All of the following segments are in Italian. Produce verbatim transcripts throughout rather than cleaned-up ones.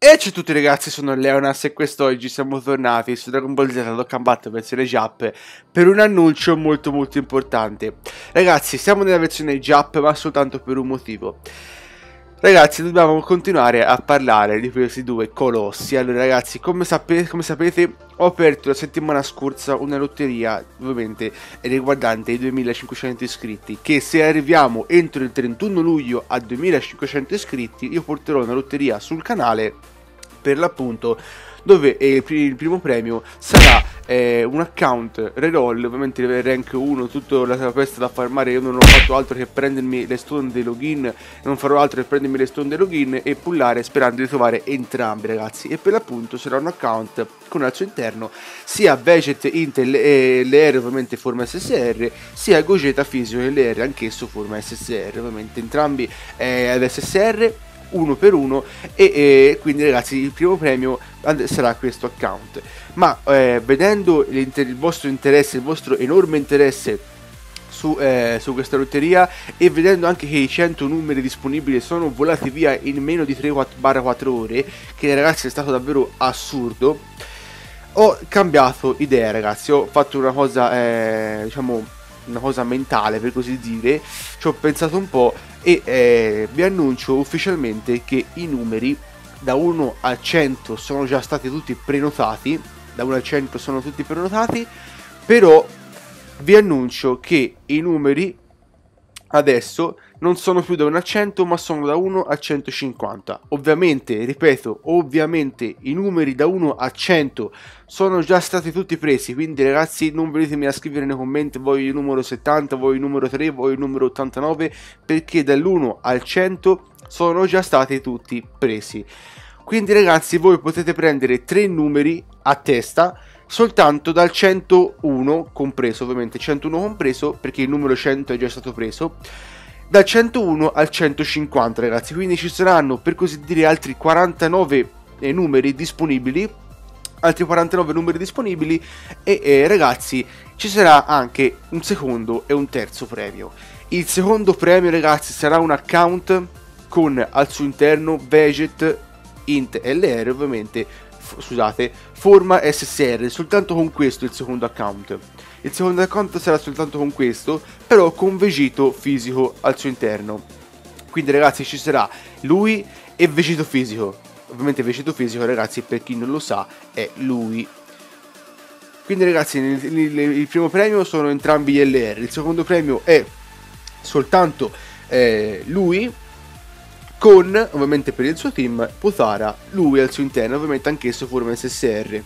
E ciao a tutti ragazzi, sono Leonas e quest'oggi siamo tornati su Dragon Ball Z Dokkan Battle versione Jap per un annuncio molto molto importante. Ragazzi, siamo nella versione Jap ma soltanto per un motivo. Ragazzi, dobbiamo continuare a parlare di questi due colossi. Allora ragazzi, come, sape come sapete ho aperto la settimana scorsa una lotteria, ovviamente riguardante i duemilacinquecento iscritti, che se arriviamo entro il trentuno luglio a duemilacinquecento iscritti io porterò una lotteria sul canale, per l'appunto, dove eh, il primo premio sarà eh, un account reroll, ovviamente rank uno, tutta la questa da farmare. Io non ho fatto altro che prendermi le stone dei login, non farò altro che prendermi le stone dei login e pullare sperando di trovare entrambi ragazzi. E per l'appunto sarà un account con al suo interno sia Vegeta, Intel e L R, ovviamente forma S S R, sia Gogeta Fisico e L R, anch'esso forma S S R, ovviamente entrambi eh, ad S S R, uno per uno, e, e quindi ragazzi il primo premio sarà questo account. Ma eh, vedendo il vostro interesse, il vostro enorme interesse su, eh, su questa lotteria, e vedendo anche che i cento numeri disponibili sono volati via in meno di tre quattro ore, che ragazzi è stato davvero assurdo, ho cambiato idea ragazzi. Ho fatto una cosa eh, diciamo una cosa mentale, per così dire. Ci ho pensato un po' e eh, vi annuncio ufficialmente che i numeri da uno a cento sono già stati tutti prenotati. Da uno a cento sono tutti prenotati, però vi annuncio che i numeri adesso non sono più da uno a cento, ma sono da uno a centocinquanta. Ovviamente, ripeto, ovviamente i numeri da uno a cento sono già stati tutti presi, quindi ragazzi non venitemi a scrivere nei commenti voglio il numero settanta, voglio il numero tre, voglio il numero ottantanove, perché dall'uno al cento sono già stati tutti presi. Quindi ragazzi voi potete prendere tre numeri a testa soltanto dal centouno compreso, ovviamente centouno compreso perché il numero cento è già stato preso, dal centouno al centocinquanta ragazzi. Quindi ci saranno, per così dire, altri quarantanove eh, numeri disponibili, altri quarantanove numeri disponibili e eh, ragazzi ci sarà anche un secondo e un terzo premio. Il secondo premio ragazzi sarà un account con al suo interno Vegeta, Int L R, ovviamente scusate, forma S S R, soltanto con questo il secondo account. Il secondo account sarà soltanto con questo, però con Vegito Fisico al suo interno. Quindi ragazzi ci sarà lui e Vegito Fisico. Ovviamente Vegito Fisico ragazzi, per chi non lo sa, è lui. Quindi ragazzi il, il, il primo premio sono entrambi gli L R, il secondo premio è soltanto eh, lui, con ovviamente per il suo team Potara, lui al suo interno, ovviamente anch'esso forma S S R.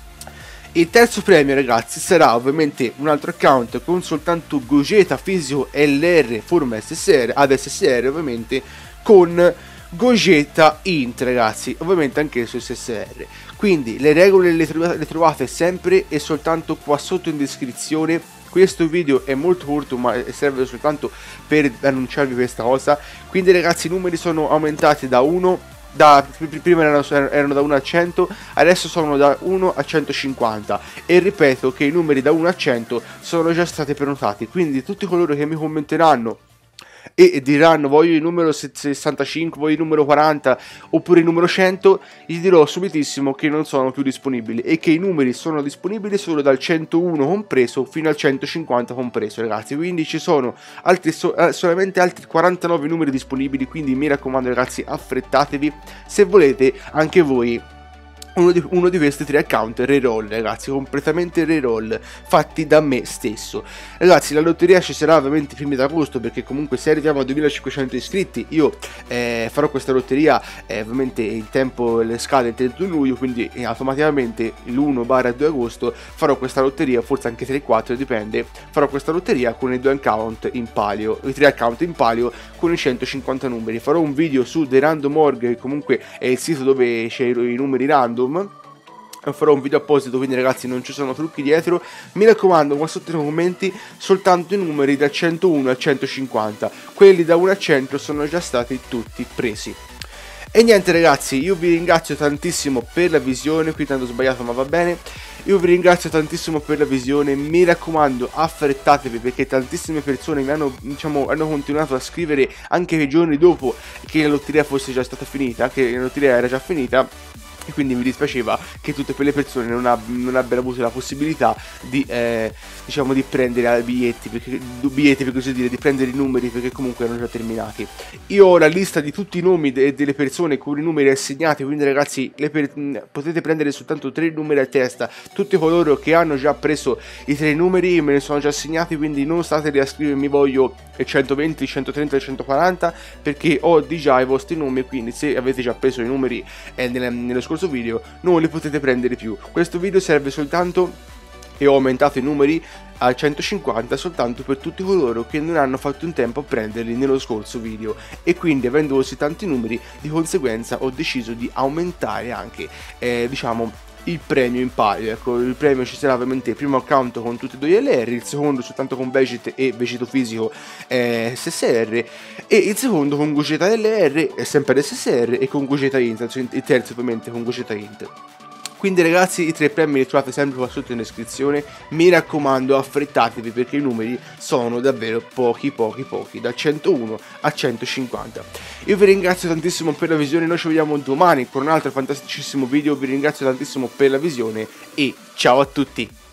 Il terzo premio ragazzi sarà ovviamente un altro account con soltanto Gogeta Fisico L R forma S S R, ad S S R ovviamente, con Gogeta Int ragazzi, ovviamente anch'esso S S R. Quindi le regole le trovate, le trovate sempre e soltanto qua sotto in descrizione. Questo video è molto corto ma serve soltanto per annunciarvi questa cosa. Quindi ragazzi i numeri sono aumentati da uno, da, prima erano, erano da uno a cento, adesso sono da uno a centocinquanta, e ripeto che i numeri da uno a cento sono già stati prenotati. Quindi tutti coloro che mi commenteranno e diranno voglio il numero sessantacinque, voglio il numero quaranta oppure il numero cento, gli dirò subitissimo che non sono più disponibili e che i numeri sono disponibili solo dal centouno compreso fino al centocinquanta compreso ragazzi. Quindi ci sono altri so solamente altri quarantanove numeri disponibili, quindi mi raccomando ragazzi affrettatevi se volete anche voi Uno di, uno di questi tre account reroll ragazzi, completamente reroll fatti da me stesso. Ragazzi la lotteria ci sarà ovviamente i primi d'agosto, perché comunque se arriviamo a duemilacinquecento iscritti io eh, farò questa lotteria eh, ovviamente il tempo le scade il trentuno luglio, quindi eh, automaticamente l'uno due agosto farò questa lotteria, forse anche tre quattro dipende, farò questa lotteria con i due account in palio, i tre account in palio con i centocinquanta numeri. Farò un video su The Random Org, che comunque è il sito dove c'è i numeri random, farò un video apposito, quindi ragazzi non ci sono trucchi dietro. Mi raccomando qua sotto nei commenti soltanto i numeri da centouno a centocinquanta, quelli da uno a cento sono già stati tutti presi. E niente ragazzi, io vi ringrazio tantissimo per la visione, qui tanto sbagliato ma va bene. Io vi ringrazio tantissimo per la visione, mi raccomando affrettatevi perché tantissime persone mi hanno, diciamo, hanno continuato a scrivere anche i giorni dopo che la lotteria fosse già stata finita, che la lotteria era già finita. E quindi mi dispiaceva che tutte quelle persone non, ab non abbiano avuto la possibilità di, eh, diciamo, di prendere biglietti, perché, biglietti per così dire, di prendere i numeri perché comunque erano già terminati. Io ho la lista di tutti i nomi de delle persone con i numeri assegnati, quindi ragazzi le per potete prendere soltanto tre numeri a testa. Tutti coloro che hanno già preso i tre numeri me ne sono già assegnati, quindi non state lì a scrivermi voglio centoventi, centotrenta e centoquaranta perché ho di già i vostri nomi, quindi se avete già preso i numeri eh, nelle, nello scorso video non li potete prendere più. Questo video serve soltanto, e ho aumentato i numeri a centocinquanta soltanto per tutti coloro che non hanno fatto in tempo a prenderli nello scorso video, e quindi avendo così tanti numeri di conseguenza ho deciso di aumentare anche eh, diciamo il premio in palio. Ecco, il premio ci sarà ovviamente il primo account con tutti e due gli L R, il secondo soltanto con Vegeta e Vegeto Fisico eh, S S R, e il secondo con Gogeta L R e sempre S S R, e con Gogeta Int, cioè il terzo ovviamente con Gogeta Int. Quindi ragazzi i tre premi li trovate sempre qua sotto in descrizione, mi raccomando affrettatevi perché i numeri sono davvero pochi pochi pochi, da centouno a centocinquanta. Io vi ringrazio tantissimo per la visione, noi ci vediamo domani con un altro fantasticissimo video, vi ringrazio tantissimo per la visione e ciao a tutti!